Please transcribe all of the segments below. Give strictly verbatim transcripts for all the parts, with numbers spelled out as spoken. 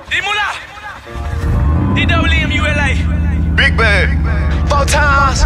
D-Mula. D W M U L A. Big bag. Four times.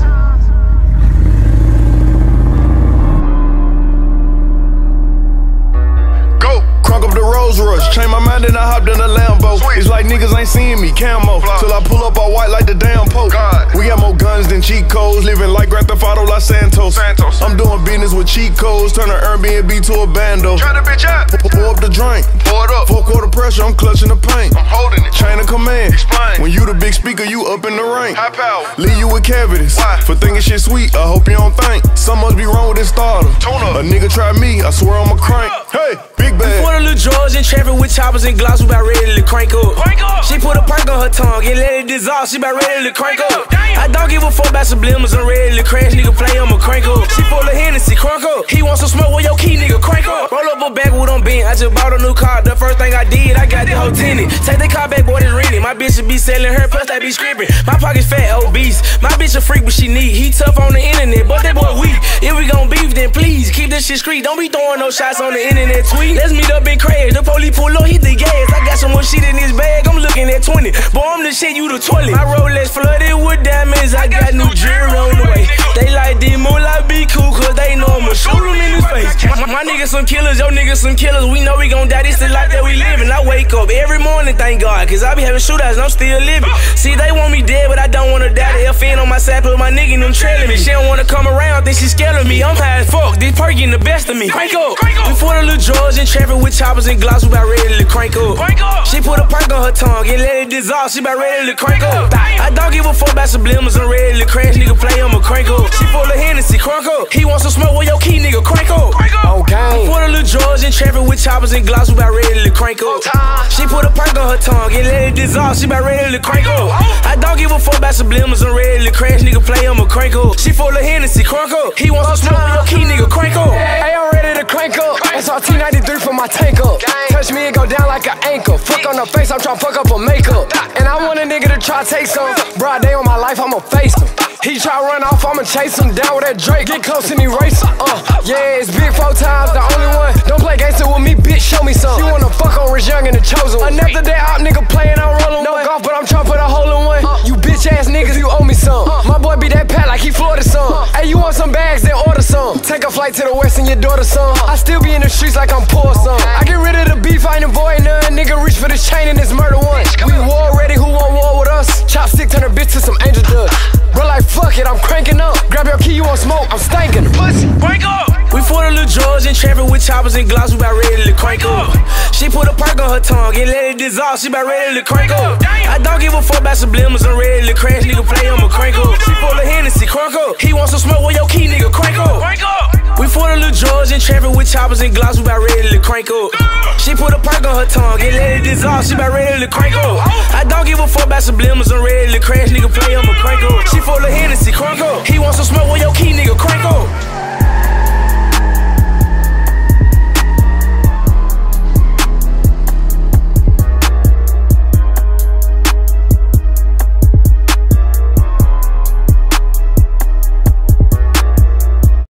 Go. Crunk up the Rolls Royce. Change my mind and I hopped in a Lambo. Sweet. It's like niggas ain't seeing me. Camo. Fly. Till I pull up all white like the damn Pope. God. We got more guns than cheat codes. Living like Grand Theft Auto Los Santos. Santos. I'm doing business with cheat codes. Turn an Airbnb to a bando. Try the bitch out. Pour up the drink. Pour it up. Four quarter pressure. I'm clutching the paint. I'm holding it. Chain of command. Explain. When you the big speaker, you up in the rank. High power. Leave you with cavities. Why? For thinking shit sweet. I hope you don't think. Something must be wrong with this starter. Tune up. A nigga try me. I swear I'm a crank. Hey, big bag. Before the little George in traffic with choppers and gloss, we about ready to crank up. Crank up. She put a perk on her tongue and let it dissolve. She about ready to crank up. Damn. I don't give a fuck about subliminals. I'm ready to crash. Nigga play, I'ma crank up. She full of Hennessy, crank up. He wants some smoke with your key, nigga, crank up. Roll up a backwood on Ben. I just bought a new car. The first thing I did, I got the whole tinted. Take the car back, boy, it's rented. My bitch should be selling her, plus they be scripting. My pocket's fat, obese. My bitch a freak, but she need. He tough on the internet, but that boy weak. If we gon' beef, then please keep this shit street. Don't be throwing no shots on the internet tweet. Let's meet up and crash. The police pull up, hit the gas. I got so much shit in this bag, I'm looking at twenty. Boy, I'm the shit, you the toilet. My Rolex flooded with diamonds. I got new jewelry on the way. They like D-Mula, be cool, cause they know I'ma shoot them in his face. My, my niggas some killers, your niggas some killers. We know we gon' die, this the life that we living. I wake up every morning, thank God, cause I be having shootouts and I'm still living. See, they want me dead, but I don't wanna die. The F N on my side, put my nigga in them trailing me. She don't wanna come around, think she scared of me. I'm high as fuck, this perk getting the best of me. Crank up. Before the little George in traffic with choppers and gloss, we about ready to crank up. She put a perk on her tongue and let it dissolve. She about ready to crank up. I don't give a fuck about subliminals. I'm ready to crash. Nigga play, I'ma crank up. She full of Hennessy, crank up. He wants some smoke with your key, nigga, crank up. Okay. Before the little George in traffic with choppers and gloss, we about ready to crank up. She put a perk on her tongue and let it dissolve. She about ready to crank up. I don't give a fuck about subliminals. I'm ready to crash. Nigga play, I'ma crank up. She full of Hennessy, crank up. He wants some smoke with your key, nigga, crank up. Hey, I'm ready to crank up. S R T ninety-three for my tank up. Touch me and go down like an ankle. Fuck on the face, I'm tryna fuck up her makeup. And I want a nigga to try take some. Broad day on my life, I'ma face him. He try run off, I'ma chase him down with that Drake. Get close and erase him. Uh, yeah, it's big four times, the only one. Don't play gangster with me, bitch, show me some. You wanna fuck on Rich Young and the Chosen one. Another day out, nigga playing, I'm rolling. No golf, but I'm tryna put a hole in one. You bitch ass niggas, you owe me some. My boy be that pat like he Florida son. Hey, you want some bags, then order some. Take a flight to the west and your daughter son. I still be in the streets like I'm poor son. I get rid of the beef, I ain't avoid none. Nigga reach for this chain and this murder one. We war ready, who want war with us? Chopstick turn a bitch to some angel dust. Bro, like fuck it, I'm cranking up. Grab your key, you want smoke, I'm stankin'. Pussy, break up. We for the little George in traffic with choppers and gloss, we about ready to crank up. She put a perk on her tongue and let it dissolve. She about ready to crank up. I don't give a fuck about subliminals. I'm ready to crash. Nigga play, I'ma crank up. She full of Hennessy, crank up. He wants some smoke with your key, nigga, crank up. We for the little George in traffic with choppers and gloss, we about ready to crank up. She put a perk on her tongue and let it dissolve. She about ready to crank up. I don't give a fuck about subliminals. I'm ready to crash. Nigga play, I'ma crank up. She full of Hennessy, crank up. He wants some smoke with your key, nigga, crank up.